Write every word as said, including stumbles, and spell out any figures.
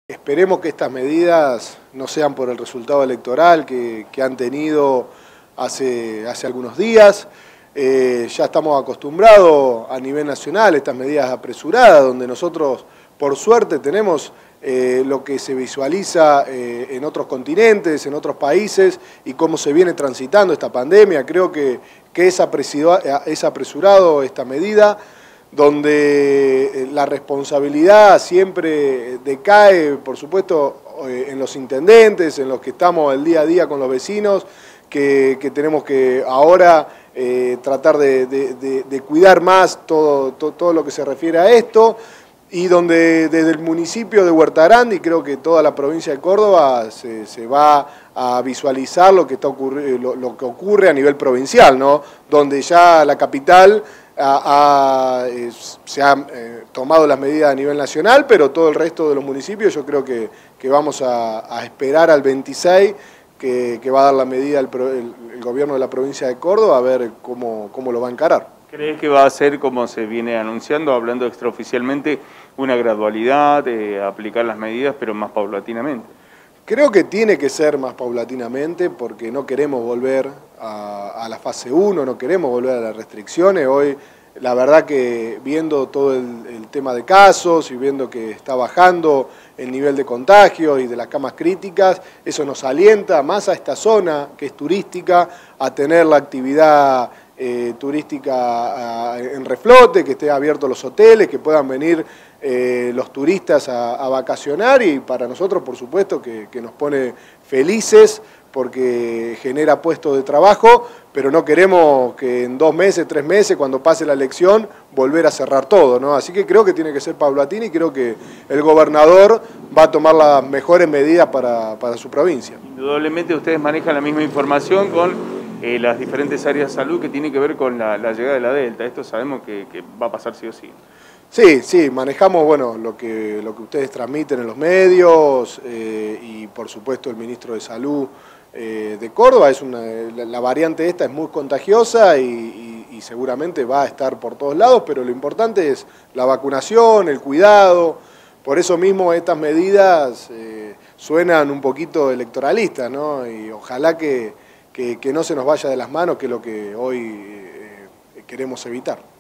Esperemos que estas medidas no sean por el resultado electoral que, que han tenido hace, hace algunos días. Eh, ya estamos acostumbrados a nivel nacional a estas medidas apresuradas, donde nosotros, por suerte, tenemos eh, lo que se visualiza eh, en otros continentes, en otros países, y cómo se viene transitando esta pandemia. Creo que, que es, es apresurado esta medida, donde la responsabilidad siempre decae, por supuesto, en los intendentes, en los que estamos el día a día con los vecinos, que, que tenemos que ahora eh, tratar de, de, de, de cuidar más todo, todo, todo lo que se refiere a esto, y donde desde el municipio de Huerta Grande, y creo que toda la provincia de Córdoba, se, se va a visualizar lo que, está ocurri lo, lo que ocurre a nivel provincial, ¿no? Donde ya la capital ha, ha, eh, se han eh, tomado las medidas a nivel nacional, pero todo el resto de los municipios yo creo que, que vamos a, a esperar al veintiséis, que, que va a dar la medida el, el, el gobierno de la provincia de Córdoba, a ver cómo, cómo lo va a encarar. ¿Crees que va a ser, como se viene anunciando, hablando extraoficialmente, una gradualidad, eh, aplicar las medidas, pero más paulatinamente? Creo que tiene que ser más paulatinamente, porque no queremos volver a, a la fase uno, no queremos volver a las restricciones. Hoy, la verdad que viendo todo el, el tema de casos y viendo que está bajando el nivel de contagio y de las camas críticas, eso nos alienta más a esta zona que es turística, a tener la actividad Eh, turística a, en reflote, que estén abiertos los hoteles, que puedan venir eh, los turistas a, a vacacionar, y para nosotros por supuesto que, que nos pone felices porque genera puestos de trabajo, pero no queremos que en dos meses, tres meses, cuando pase la elección, volver a cerrar todo, ¿no? Así que creo que tiene que ser paulatina, y creo que el gobernador va a tomar las mejores medidas para, para su provincia. Indudablemente ustedes manejan la misma información con Eh, las diferentes áreas de salud que tienen que ver con la, la llegada de la Delta. Esto sabemos que, que va a pasar sí o sí. Sí, sí, manejamos bueno, lo, que, lo que ustedes transmiten en los medios eh, y por supuesto el ministro de Salud eh, de Córdoba. Es una, la, la variante esta es muy contagiosa y, y, y seguramente va a estar por todos lados, pero lo importante es la vacunación, el cuidado. Por eso mismo estas medidas eh, suenan un poquito electoralistas, ¿no? Y ojalá que Que, que no se nos vaya de las manos, que es lo que hoy eh, queremos evitar.